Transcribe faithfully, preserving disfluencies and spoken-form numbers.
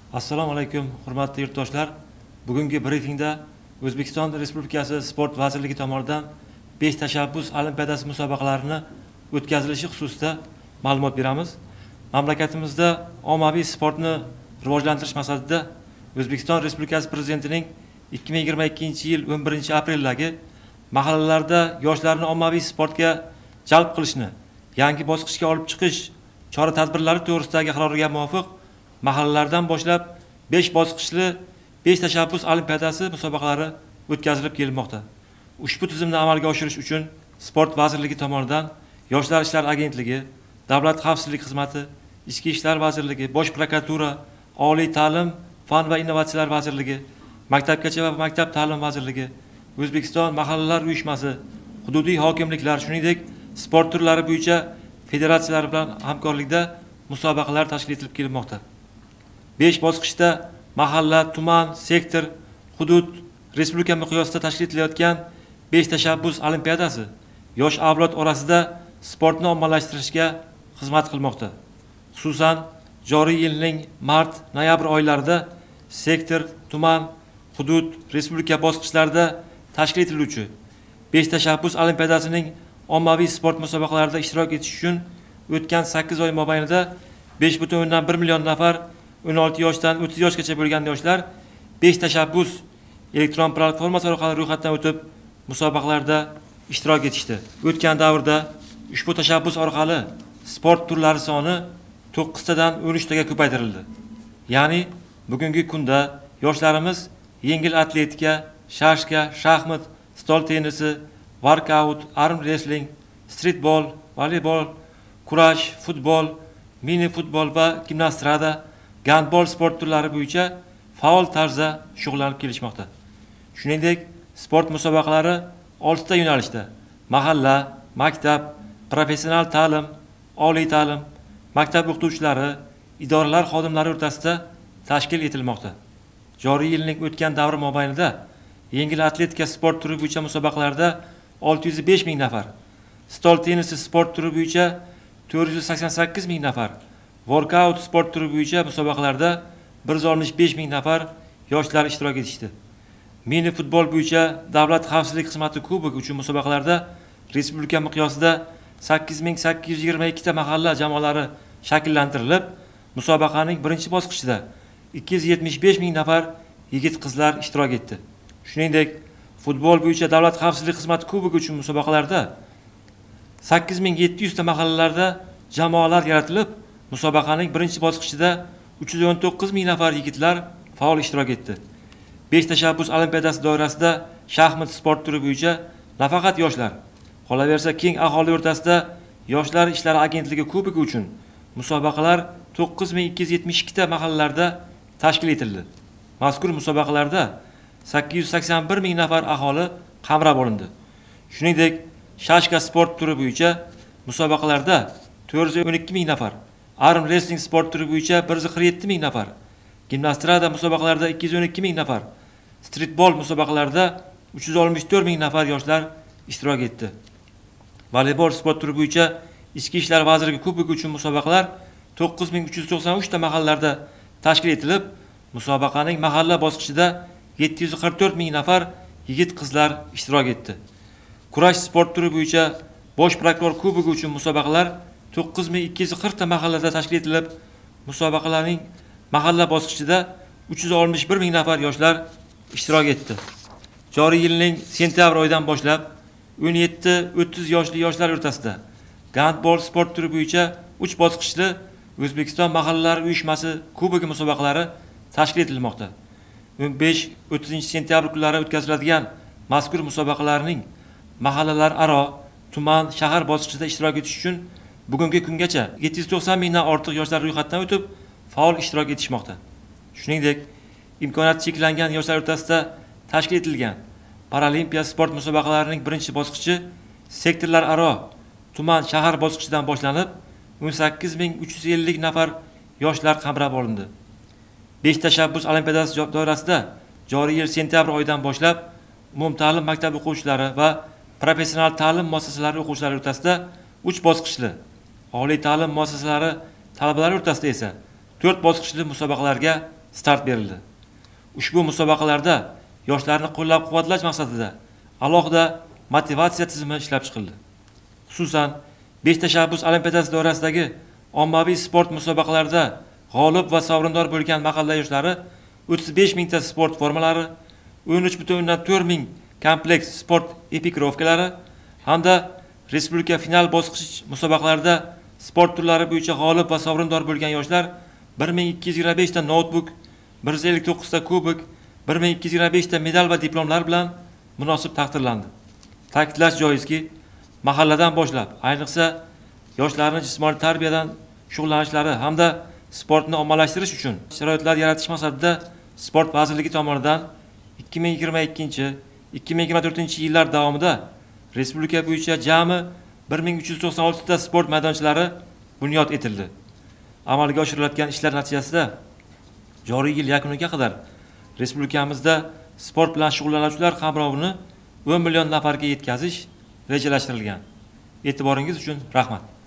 Assalomu alaykum, hurmatli yurtdoshlar. Bugungi brifingda O'zbekiston Respublikasi Sport vazirligi tomonidan besh tashabbus olimpiadasi musobaqalarini o'tkazilishi xususida ma'lumot beramiz. Mamlakatimizda ommaviy sportni rivojlantirish maqsadida O'zbekiston Respublikasi Prezidentining ikki ming yigirma ikkinchi yil o'n birinchi apreldagi mahallalarda yoshlarni ommaviy sportga jalb qilishni yangi bosqichga olib chiqish chora-tadbirlari to'g'risidagi qaroriga muvofiq mahallalardan boshlab besh bosqichli besh tashabbus olimpiadasi musobaqalari o'tkazilib kelmoqda. Ushbu tizimni amalga oshirish uchun Sport vazirligi tomonidan Yoshlar ishlari agentligi, Davlat xavfsizlik xizmati, Ichki ishlar vazirligi, Bosh prokuratura, Oliy ta'lim, fan va innovatsiyalar vazirligi, Maktabgacha va maktab ta'lim vazirligi, O'zbekiston mahallalar uyushmasi, hududiy hokimliklar, shuningdek sport turlari bo'yicha federatsiyalar bilan hamkorlikda musobaqalar tashkil etilib kelmoqda. besh bosqichda mahalla, tuman, sektor, hudud, respublika miqyosida tashkil etilayotgan besh tashabbus olimpiadasi yosh avlod orasida sportni ommalashtirishga xizmat qilmoqda. Xususan, joriy yilning mart-noyabr oylarida sektor, tuman, hudud, respublika bosqichlarida tashkil etiluvchi besh tashabbus olimpiadasining ommaviy sport musobaqalarida ishtirok etish uchun o'tgan sakkiz oy mobaynida besh butun o'ndan bir million nafar o'n olti yoshdan o'ttiz yoshgacha bo'lgan yoshlar besh tashabbus elektron platformasi orqali ro'yxatdan o'tib musobaqalarda ishtirok etishdi. O'tgan davrda ushbu tashabbus orqali sport turlari soni to'qqiztadan o'n uchtaga ko'paytirildi. Ya'ni bugungi kunda yoshlarimiz yengil atletika, shashka, shaxmat, stol tennisi, workout, arm wrestling, streetbol, voleybol, kurash, futbol, mini futbol va gimnastrada, gandbol sport turlari bo'yicha faol tarzda shug'ullanib kelishmoqda. Shuningdek, sport musobaqalari oltita yo'nalishda: mahalla, maktab, professional ta'lim, oliy ta'lim, maktab o'qituvchilari, idoralar xodimlari o'rtasida tashkil etilmoqda. Joriy yilning o'tgan davri mobaynida yengil atletika sport turi bo'yicha musobaqalarda olti yuz besh ming nafar, stol tennisi sport turi bo'yicha to'rt yuz sakson sakkiz ming nafar, workout sport turi bo'yicha musobaqalarda bir yuz oltmish besh ming nafar yoshlar ishtirok etishdi. Mini futbol bo'yicha Davlat xavfsizlik xizmati kubogi uchun musobaqalarda respublika miqyosida sakkiz ming sakkiz yuz yigirma ikki ta mahalla jamoalari shakllantirilib, musobaqaning birinchi bosqichida ikki yuz yetmish besh ming nafar yigit-qizlar ishtirok etdi. Shuningdek, futbol bo'yicha Davlat xavfsizlik xizmati kubogi uchun musobaqalarda sakkiz ming yetti yuz ta mahallalarda jamoalar yaratilib, musobaqaning birinchi bosqichida uch yuz o'n to'qqiz ming nafar yigitlar faol ishtirok etdi. besh tashabbus olimpiadasi doirasida shaxmat sport turi bo'yicha nafaqat yoshlar, qolaversa keng aholi o'rtasida Yoshlar ishlari agentligi kubogi uchun musobaqalar to'qqiz ming ikki yuz yetmish ikki ta mahallalarda tashkil etildi. Mazkur musobaqalarda sakkiz yuz sakson bir ming nafar aholi qamrab olindi. Shuningdek, shashka sport turi bo'yicha musobaqalarda to'rt yuz o'n ikki ming nafar, arm wrestling sport turi bo'yicha bir yuz qirq yetti ming nafar, gimnastrada musobaqalarida ikki yuz o'n ikki ming nafar, streetbol musobaqalarida uch yuz oltmish to'rt ming nafar yoshlar ishtirok etdi. Voleybol sport turi bo'yicha Ichki ishlar vazirligi kubogi uchun musobaqalar to'qqiz ming uch yuz to'qson uch ta mahallalarda tashkil etilib, musobaqaning mahalla bosqichida yetti yuz qirq to'rt ming nafar yigit-qizlar ishtirok etdi. Kurash sport turi bo'yicha Bosh prokuror kubogi uchun musobaqalar to'qqiz ming ikki yuz qirq ta mahallada tashkil etilib, musobaqalarning mahalla bosqichida uch yuz oltmish bir ming nafar yoshlar ishtirok etdi. Joriy yilning sentyabr oyidan boshlab o'n yetti o'ttiz yoshli yoshlar o'rtasida gandbol sport turi bo'yicha uch bosqichli O'zbekiston mahallalar uyushmasi kubogi musobaqalari tashkil etilmoqda. o'n besh o'ttizinchi sentyabr kunlari o'tkaziladigan mazkur musobaqalarning mahallalar aro, tuman, shahar bosqichida ishtirok etish uchun bugungi kungacha yetti yuz to'qson mingdan ortiq yoshlar ro'yxatdan o'tib faol ishtirok etishmoqda. Shuningdek, imkoniyati cheklangan yoshlar o'rtasida tashkil etilgan Paralimpiya sport musobaqalarining birinchi bosqichi sektorlar aro, tuman, shahar bosqichidan boshlanib, o'n sakkiz ming uch yuz ellik nafar yoshlar qamrab olindi. besh tashabbus olimpiadasi doirasida joriy yil sentyabr oyidan boshlab umumta'lim maktab o'quvchilari va professional ta'lim muassasalari o'quvchilari o'rtasida uch bosqichli, oliy ta'lim muassasalari talabalari o'rtasida esa to'rt bosqichli musobaqalarga start berildi. Ushbu musobaqalarda yoshlarni qo'llab-quvvatlash maqsadida alohida motivatsiya tizimi ishlab chiqildi. Xususan, besh tashabbus olimpiadasi doirasidagi ommaviy sport musobaqalarida g'olib va sovrindor bo'lgan mahalla yoshlari o'ttiz besh mingta sport formalari, o'n uch butun o'ndan to'rt ming kompleks sport epikirovkalari hamda respublika final bosqich musobaqalarida sport turlari bo'yicha g'olib va sovrindor bo'lgan yoshlar bir ming ikki yuz yigirma besh ta notebook, bir yuz ellik to'qqiz ta kubok, bir ming ikki yuz yigirma besh ta medal va diplomlar bilan munosib taqdirlandi. Ta'kidlash joizki, mahalladan boshlab, ayniqsa yoshlarning jismoniy tarbiyadan shug'ullanishlari hamda sportni ommalashtirish uchun sharoitlar yaratish maqsadida Sport vazirligi tomonidan ikki ming yigirma ikkinchi - ikki ming yigirma to'rtinchi yillar davomida respublika bo'yicha jami bir ming uch yuz to'qson olti ta sport maydonchalari bunyod etildi. Amalga oshirilayotgan ishlar natijasida joriy yil yakuniga qadar respublikamizda sport bilan shug'ullanuvchilar qamrovini o'n million nafarga yetkazish rejalashtirilgan. E'tiboringiz uchun rahmat.